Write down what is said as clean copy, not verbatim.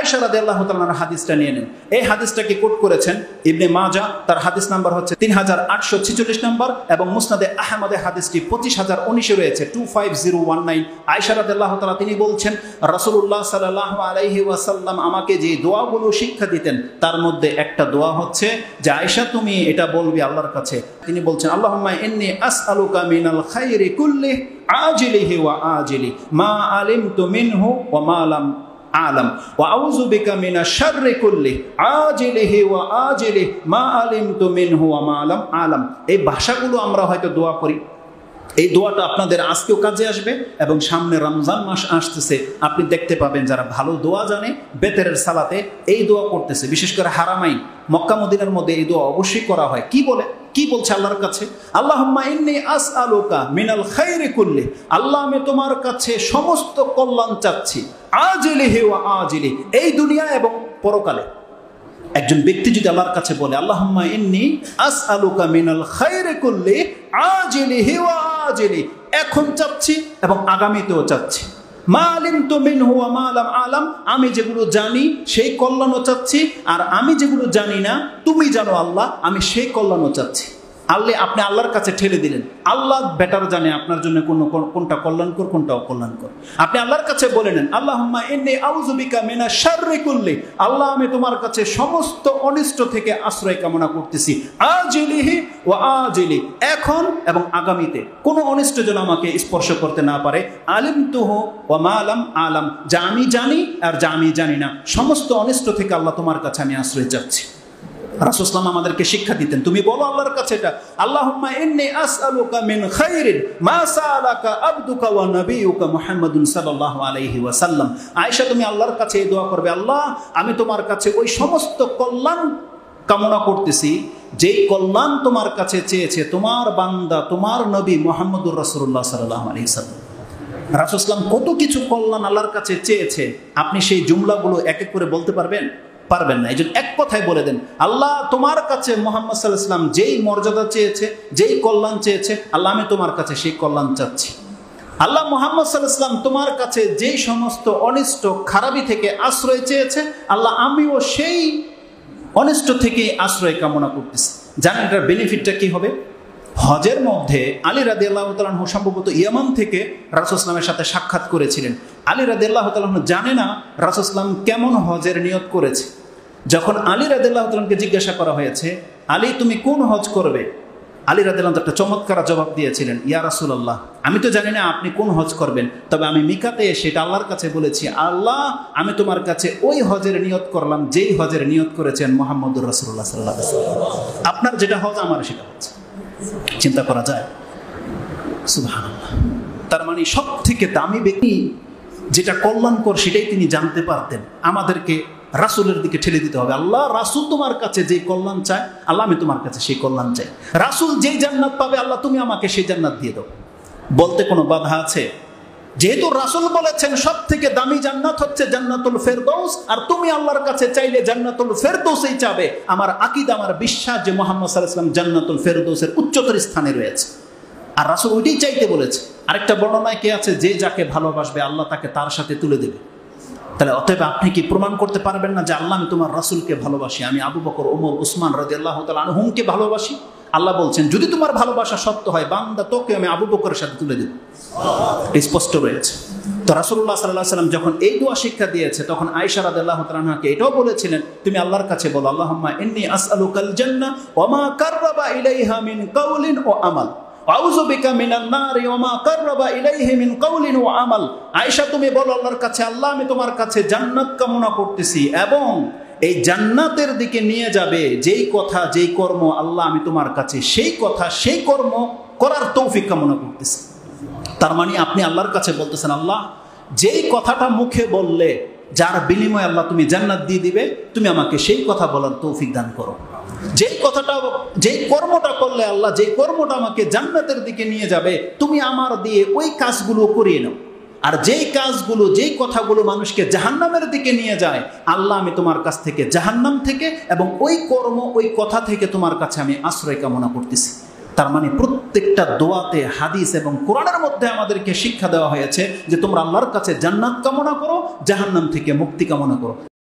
আয়েশা রাদিয়াল্লাহু তাআলার হাদিসটা নিয়ে নেন। এই হাদিসটাকে কোট করেছেন ইবনে মাজাহ, তার হাদিস নাম্বার হচ্ছে 3846 নম্বর, এবং মুসনাদে আহমদে হাদিসটি 25019 রয়েছে, 25019। আয়েশা রাদিয়াল্লাহু তাআলা তিনি বলছেন, রাসূলুল্লাহ সাল্লাল্লাহু আলাইহি ওয়াসাল্লাম আমাকে যে দোয়াগুলো শিক্ষা দিতেন তার মধ্যে একটা দোয়া হচ্ছে যে আয়েশা তুমি এটা বলবি আল্লাহর কাছে। তিনি বলছেন, আল্লাহুম্মা ইন্নী আসআলুকা মিনাল খাইরি কুল্লি আজিলিহি ওয়া আজিলি মা আলিমতু মিনহু ওয়া মা লাম আলাম ওয়া আউযু বিকা মিনাশ শাররি কুল্লি আজিলিহি ওয়া আজিলি মা আলিমতু মিনহু ওয়া মা লাম আলাম। এই ভাষাগুলো আমরা হয়তো দোয়া করি। এই দোয়াটা আপনাদের আজকেও কাজে আসবে, এবং সামনে রমজান মাস আসতেছে, আপনি দেখতে পাবেন যারা ভালো দোয়া জানে বেতেরের সালাতে এই দোয়া করতেছে। বিশেষ করে হারামাইন মক্কা মদিনার মধ্যে এই দোয়া অবশ্যই করা হয়। কি বলছে আল্লাহর কাছে? আল্লাহুম্মা ইন্নী আসআলুকা মিনাল খাইরি কুল্লি, আল্লাহ আমি তোমার কাছে সমস্ত কল্যাণ চাচ্ছি, আজিলিহি ওয়া আজিলি, এই দুনিয়া এবং পরকালে। একজন ব্যক্তি যদি আল্লাহর কাছে বলে আল্লাহুম্মা ইন্নী আসআলুকা মিনাল খাইরি কুল্লি আজিলিহি ওয়া আজিলি, এখন চাচ্ছি এবং আগামীতেও চাচ্ছি, মা আলিমতু মিনহু ওয়া মা লাম আলাম, আমি যেগুলো জানি সেই কল্যাণও চাচ্ছি, আর আমি যেগুলো জানি না তুমি জানো আল্লাহ, আমি সেই কল্যাণও চাচ্ছি। আপনি আল্লাহর কাছে ঠেলে দিলেন, আল্লাহ বেটার জানে আপনার জন্য কোনটা কল্যাণকর কোনটা অকল্যাণকর। আপনি আল্লাহর কাছে বলে নেন, আল্লাহুম্মা ইন্নী আউযু বিকা মিনাশ শাররি কুল্লি, আল্লাহ আমি তোমার কাছে সমস্ত অনিষ্ট থেকে আশ্রয় কামনা করতেছি, আজিলিহি ওয়া আজিলি, এখন এবং আগামীতে কোনো অনিষ্ট যেন আমাকে স্পর্শ করতে না পারে, আলিমতুহু ওয়া মা লাম আলাম, যা আমি জানি আর যা আমি জানি না, সমস্ত অনিষ্ট থেকে আল্লাহ তোমার কাছে আমি আশ্রয় চাচ্ছি। রাসূল সাল্লাল্লাহু আলাইহি ওয়াসাল্লাম আমাদেরকে শিক্ষা দিতেন, তুমি বলো আল্লাহর কাছে এটা, আল্লাহুম্মা ইন্নী আসআলুকা মিন খাইরিন মা সাআলাকা আবদুকা ওয়া নাবিয়ুকা মুহাম্মাদুন সাল্লাল্লাহু আলাইহি ওয়াসাল্লাম। আয়েশা তুমি আল্লাহর কাছে এই দোয়া করবে, আল্লাহ আমি তোমার কাছে ওই সমস্ত কল্যাণ কামনা করতেছি যেই কল্যাণ তোমার কাছে চেয়েছে তোমার বান্দা তোমার নবী মুহাম্মদুর রাসূলুল্লাহ সাল্লাল্লাহু আলাইহি ওয়াসাল্লাম। রাসূল সাল্লাল্লাহু আলাইহি ওয়াসাল্লাম কত কিছু কল্যাণ আল্লাহর কাছে চেয়েছে, আপনি সেই জুমলাগুলো এক এক করে বলতে পারবেন না। এই জন্য এক কথায় বলে দেন, আল্লাহ তোমার কাছে মুহাম্মদ সাল্লাল্লাহু আলাইহি ওয়াসাল্লাম যেই মর্যাদা চেয়েছে, যেই কল্যাণ চেয়েছে, আল্লাহ আমি তোমার কাছে সেই কল্যাণ চাচ্ছি। আল্লাহ মুহাম্মদ সাল্লাল্লাহু আলাইহি ওয়াসাল্লাম তোমার কাছে যেই সমস্ত অনিষ্ট খারাপি থেকে আশ্রয় চেয়েছে, আল্লাহ আমিও সেই অনিষ্ট থেকে আশ্রয় কামনা করতেছি। জানেন এটার বেনিফিটটা কি হবে? হজের মধ্যে আলী রাদিয়াল্লাহু তাআলা আনহু সম্ভবত ইয়ামান থেকে রাসূল সাল্লাল্লাহু আলাইহি ওয়াসাল্লামের সাথে সাক্ষাৎ করেছিলেন। আলী রাদিয়াল্লাহু তাআলা আনহু জানে না রাসূল সাল্লাল্লাহু আলাইহি ওয়াসাল্লাম কেমন হজের নিয়ত করেছে। যখন আলী রাদিয়াল্লাহু তাআলা আনহুকে জিজ্ঞাসা করা হয়েছে, আলী তুমি কোন হজ করবে, আলী রাদিয়াল্লাহু তাআলা একটা চমৎকার জবাব দিয়েছিলেন, ইয়া রাসূলুল্লাহ আমি তো জানি না আপনি কোন হজ করবেন, তবে আমি মিকাতে এসে এটা আল্লাহর কাছে বলেছি, আল্লাহ আমি তোমার কাছে ওই হজের নিয়ত করলাম যেই হজের নিয়ত করেছেন মুহাম্মদুর রাসূলুল্লাহ সাল্লাল্লাহু আলাইহি ওয়াসাল্লাম। আপনার যেটা হজ আমার সেটা হচ্ছে। চিন্তা করা যায়? সুবহানাল্লাহ। তার মানে সব থেকে দামি ব্যক্তি যেটা কল্যাণকর সেটাই তিনি জানতে পারতেন। আমাদেরকে রাসূলের দিকে ঠেলে দিতে হবে, আল্লাহ রাসূল তোমার কাছে যেই কল্যাণ চায়, আল্লাহ আমি তোমার কাছে সেই কল্যাণ চাই। রাসূল যেই জান্নাত পাবে, আল্লাহ তুমি আমাকে সেই জান্নাত দিয়ে দাও। বলতে কোনো বাধা আছে? যেহেতু রাসূল বলেছেন সব থেকে দামি জান্নাত হচ্ছে জান্নাতুল ফেরদৌস, আর তুমি আল্লাহর কাছে চাইলে জান্নাতুল ফেরদৌসই চাবে, আমার আকীদা আমার বিশ্বাস যে মুহাম্মদ সাল্লাল্লাহু আলাইহি ওয়াসাল্লাম জান্নাতুল ফেরদৌসের উচ্চতর স্থানে রয়েছে, আর রাসূল ওইটাই চাইতে বলেছে। আরেকটা বর্ণনায় কি আছে, যে যাকে ভালোবাসবে আল্লাহ তাকে তার সাথে তুলে দেবে। তাহলে অতএব আপনি কি প্রমাণ করতে পারবেন না যে আল্লাহ আমি তোমার রাসূলকে ভালোবাসি, আমি আবু বকর ওমর উসমান রাদিয়াল্লাহু তাআলা আনহুমকে ভালোবাসি? আল্লাহ বলছেন যদি তোমার ভালোবাসা সত্য হয় বান্দা তোকে আমি আবু বকরের সাথে তুলে দেব। স্পষ্ট রয়েছে। তো রাসূলুল্লাহ সাল্লাল্লাহু আলাইহি ওয়াসাল্লাম যখন এই দোয়া শিক্ষা দিয়েছে, তখন আয়েশা রাদিয়াল্লাহু তাআলা আনহাকে এটাও বলেছিলেন, তুমি আল্লাহর কাছে বলো আল্লাহুম্মা ইন্নী আসআলুকাল জান্নাহ ওয়া মা কাররাবা ইলাইহা মিন কাউলিন ওয়া আমাল, আউযু বিকা মিনান নারি ওয়া মা কাররাবা ইলাইহি মিন কাউলিন ওয়া আমাল। আয়েশা তুমি বলো আল্লাহর কাছে, আল্লাহ আমি তোমার কাছে জান্নাত কামনা করতেছি, এবং এই জান্নাতের দিকে নিয়ে যাবে যেই কথা যেই কর্ম, আল্লাহ আমি তোমার কাছে সেই কথা সেই কর্ম করার তৌফিক কামনা করতেছি। তার মানে আপনি আল্লাহর কাছে বলতেছেন, আল্লাহ যেই কথাটা মুখে বললে যার বিনিময়ে আল্লাহ তুমি জান্নাত দিয়ে দিবে, তুমি আমাকে সেই কথা বলার তৌফিক দান করো। যেই কথাটা যেই কর্মটা করলে আল্লাহ যেই কর্মটা আমাকে জান্নাতের দিকে নিয়ে যাবে, তুমি আমার দিয়ে ওই কাজগুলো করিয়ে নাও। আর যেই কাজগুলো যেই কথাগুলো মানুষকে জাহান্নামের দিকে নিয়ে যায়, আল্লাহ আমি তোমার কাছ থেকে জাহান্নাম থেকে এবং ওই কর্ম ওই কথা থেকে তোমার কাছে আমি আশ্রয় কামনা করতেছি। তার মানে প্রত্যেকটা দোয়াতে হাদিস এবং কোরআনের মধ্যে আমাদেরকে শিক্ষা দেওয়া হয়েছে যে তোমরা আল্লাহর কাছে জান্নাত কামনা করো, জাহান্নাম থেকে মুক্তি কামনা করো।